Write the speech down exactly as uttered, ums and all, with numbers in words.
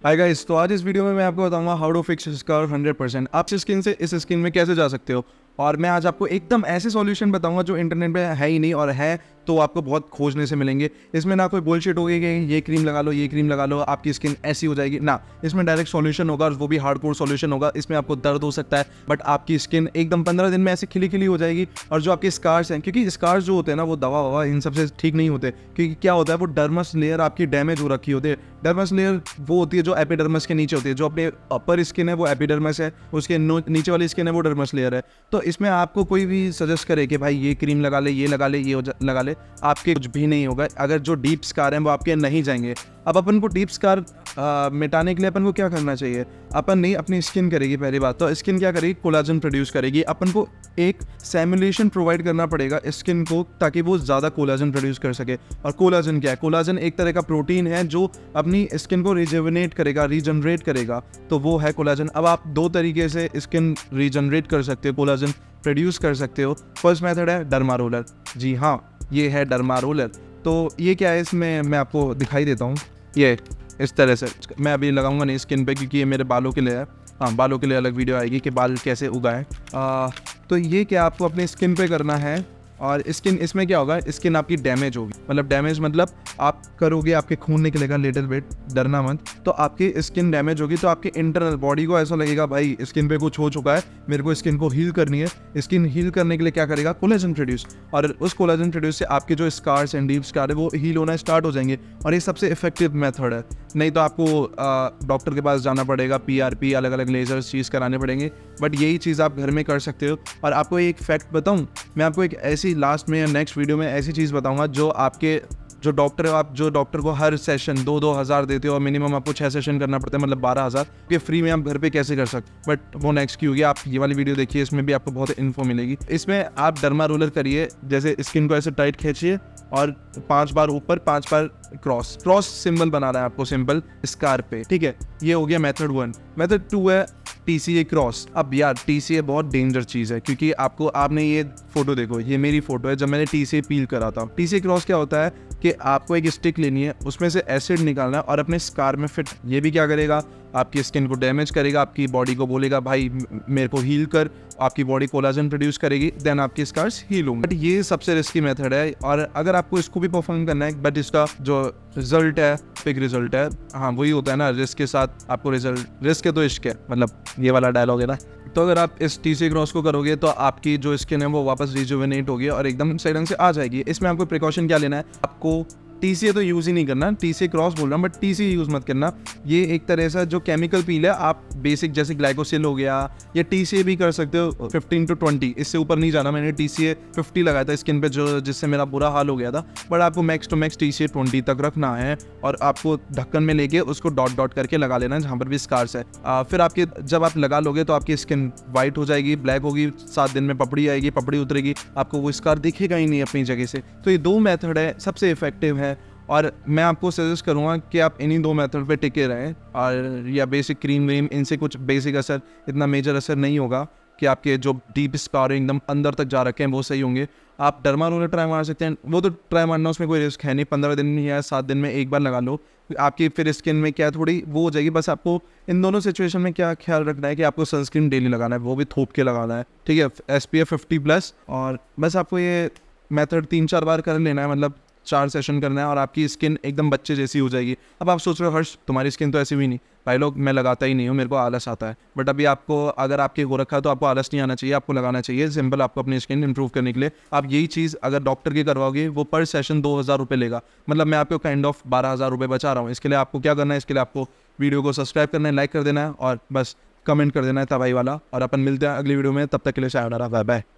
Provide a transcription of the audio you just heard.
Hi guys, तो आज इस वीडियो में मैं आपको बताऊंगा how to fix scar hundred percent. आप इस स्किन से इस स्किन में कैसे जा सकते हो, और मैं आज आपको एकदम ऐसे सॉल्यूशन बताऊंगा जो इंटरनेट पे है ही नहीं, और है तो आपको बहुत खोजने से मिलेंगे। इसमें ना कोई बुलशिट होगी कि ये क्रीम लगा लो, ये क्रीम लगा लो, आपकी स्किन ऐसी हो जाएगी ना। इसमें डायरेक्ट सॉल्यूशन होगा, और वो भी हार्डकोर सॉल्यूशन होगा। इसमें आपको दर्द हो सकता है, बट आपकी स्किन एकदम पंद्रह दिन में ऐसे खिली खिली हो जाएगी। और जो आपके स्कार्स हैं, क्योंकि स्कार्स जो होते हैं ना, वो दवा ववा इन सबसे ठीक नहीं होते, क्योंकि क्या होता है, वो डर्मस लेयर आपकी डैमेज हो रखी होती है। डर्मस लेयर वो होती है जो एपिडर्मस के नीचे होती है। जो अपने अपर स्किन है वो एपिडर्मस है, उसके नीचे वाली स्किन है वो डर्मस लेयर है। तो इसमें आपको कोई भी सजेस्ट करे कि भाई ये क्रीम लगा ले, ये लगा ले, ये लगा ले, आपके कुछ भी नहीं होगा। अगर जो डीप स्कार हैं वो आपके नहीं जाएंगे। अब अपन को डीप स्कार मिटाने के लिए अपन को क्या करना चाहिए? अपन नहीं, अपनी स्किन करेगी। पहली बात तो स्किन क्या करेगी, कोलाजन प्रोड्यूस करेगी। अपन को एक सिमुलेशन प्रोवाइड करना पड़ेगा स्किन को, ताकि वो ज़्यादा कोलाजन प्रोड्यूस कर सके। और कोलाजन क्या है? कोलाजन एक तरह का प्रोटीन है जो अपनी स्किन को रिजुविनेट करेगा, रीजनरेट करेगा, तो वो है कोलाजन। अब आप दो तरीके से स्किन रीजनरेट कर सकते हो, कोलाजन प्रोड्यूस कर सकते हो। फर्स्ट मेथड है डर्मा रोलर। जी हाँ, ये है डर्मा रोलर। तो ये क्या है, इसमें मैं आपको दिखाई देता हूँ। ये इस तरह से मैं अभी लगाऊंगा नहीं स्किन पे, क्योंकि ये मेरे बालों के लिए है। हाँ, बालों के लिए अलग वीडियो आएगी कि बाल कैसे उगाएं। तो ये क्या आपको अपनी स्किन पे करना है। और स्किन इसमें क्या होगा, स्किन आपकी डैमेज होगी। मतलब डैमेज मतलब आप करोगे, आपके खून निकलेगा लिटिल बिट, डरना मत। तो आपकी स्किन डैमेज होगी, तो आपके इंटरनल बॉडी को ऐसा लगेगा भाई स्किन पे कुछ हो चुका है, मेरे को स्किन को हील करनी है। स्किन हील करने के लिए क्या करेगा, कोलेजन प्रोड्यूस। और उस कोलेजन प्रोड्यूस से आपके जो स्कार्स एंड डीप स्कार है वो हील होना स्टार्ट हो जाएंगे। और ये सबसे इफेक्टिव मेथड है। नहीं तो आपको डॉक्टर के पास जाना पड़ेगा, पी आर पी अलग अलग लेजर्स चीज़ कराने पड़ेंगे। बट यही चीज़ आप घर में कर सकते हो। और आपको एक फैक्ट बताऊँ, मैं आपको एक ऐसी लास्ट में या नेक्स्ट वीडियो में ऐसी चीज़ बताऊंगा जो आपके जो डॉक्टर है, आप जो डॉक्टर को हर सेशन दो दो हज़ार देते हो, और मिनिमम आपको छः सेशन करना पड़ता है, मतलब बारह हज़ार के फ्री में आप घर पे कैसे कर सकते। बट वो नेक्स्ट की होगी। आप ये वाली वीडियो देखिए, इसमें भी आपको बहुत इन्फो मिलेगी। इसमें आप डर्मा रोलर करिए, जैसे स्किन को ऐसे टाइट खींचिए और पांच बार ऊपर, पांच बार क्रॉस क्रॉस सिंबल बना रहा है आपको, सिंपल स्कार पे। ठीक है, ये हो गया मेथड वन। मेथड टू है टी सी ए क्रॉस। अब यार टी सी ए बहुत डेंजर चीज़ है, क्योंकि आपको आपने ये फोटो देखो, ये मेरी फोटो है जब मैंने टी सी ए पील करा था। टी सी ए क्रॉस क्या होता है कि आपको एक स्टिक लेनी है, उसमें से एसिड निकालना है और अपने स्कार में फिट। ये भी क्या करेगा, आपकी स्किन को डैमेज करेगा, आपकी बॉडी को बोलेगा भाई मेरे को हील कर, आपकी बॉडी कोलाजन प्रोड्यूस करेगी, देन आपके स्कार्स हील होंगे। बट ये सबसे रिस्की मेथड है, और अगर आपको इसको भी परफॉर्म करना है, बट इसका जो रिजल्ट है बिग रिजल्ट है। हाँ, वही होता है ना, रिस्क के साथ आपको रिजल्ट। रिस्क है तो इश्क है, मतलब ये वाला डायलॉग है ना। तो अगर आप इस टी सी क्रॉस को करोगे तो आपकी जो स्किन है वो वापस रिजुविनेट होगी और एकदम सही ढंग से आ जाएगी। इसमें आपको प्रिकॉशन क्या लेना है, आपको टी सी ए तो यूज़ ही नहीं करना, टी सी ए क्रॉस बोल रहा हूँ, but T C A use मत करना। ये एक तरह से जो केमिकल पील है, आप बेसिक जैसे ग्लाइकोसिल हो गया, या टी सी ए भी कर सकते हो फिफ्टीन टू ट्वेंटी, इससे ऊपर नहीं जाना। मैंने टी सी ए फिफ्टी लगाया था स्किन पे, जो जिससे मेरा बुरा हाल हो गया था। बट आपको max to max T C A twenty तक रखना है, और आपको ढक्कन में लेके उसको डॉट डॉट करके लगा लेना है जहाँ पर भी स्कार्स है। आ, फिर आपके जब आप लगा लोगे तो आपकी स्किन वाइट हो जाएगी, ब्लैक होगी, सात दिन में पपड़ी आएगी, पपड़ी उतरेगी, आपको वो स्कार दिखेगा ही नहीं अपनी जगह से। तो ये दो मेथड है, सबसे इफेक्टिव है, और मैं आपको सजेस्ट करूँगा कि आप इन्हीं दो मेथड पे टिके रहें। और या बेसिक क्रीम व्रीम, इनसे कुछ बेसिक असर, इतना मेजर असर नहीं होगा कि आपके जो डीप स्कार एकदम अंदर तक जा रखे हैं वो सही होंगे। आप डर्मा रोलर ट्राई मार सकते हैं, वो तो ट्राई मारना, उसमें कोई रिस्क है नहीं। पंद्रह दिन या सात दिन में एक बार लगा लो, आपकी फिर स्किन में क्या थोड़ी वो हो जाएगी। बस आपको इन दोनों सिचुएशन में क्या ख्याल रखना है कि आपको सनस्क्रीन डेली लगाना है, वो भी थोप के लगाना है। ठीक है, S P F fifty plus. और बस आपको ये मेथड तीन चार बार कर लेना है, मतलब चार सेशन करना है, और आपकी स्किन एकदम बच्चे जैसी हो जाएगी। अब आप सोच रहे हो हर्ष तुम्हारी स्किन तो ऐसी भी नहीं। भाई लोग, मैं लगाता ही नहीं हूँ, मेरे को आलस आता है। बट अभी आपको अगर आपके हो रखा है तो आपको आलस नहीं आना चाहिए, आपको लगाना चाहिए। सिंपल, आपको अपनी स्किन इंप्रूव करने के लिए आप यही चीज़ अगर डॉक्टर की करवाओगे, वो पर सेशन दो हज़ार रुपये लेगा। मतलब मैं आपको काइंड ऑफ बारह हज़ार रुपये बचा रहा हूँ। इसके लिए आपको क्या करना है, इसके लिए आपको वीडियो को सब्सक्राइब करना है, लाइक कर देना है, और बस कमेंट कर देना है तबाही वाला। और अपन मिलते हैं अगली वीडियो में, तब तक के लिए शायद बाय बाय।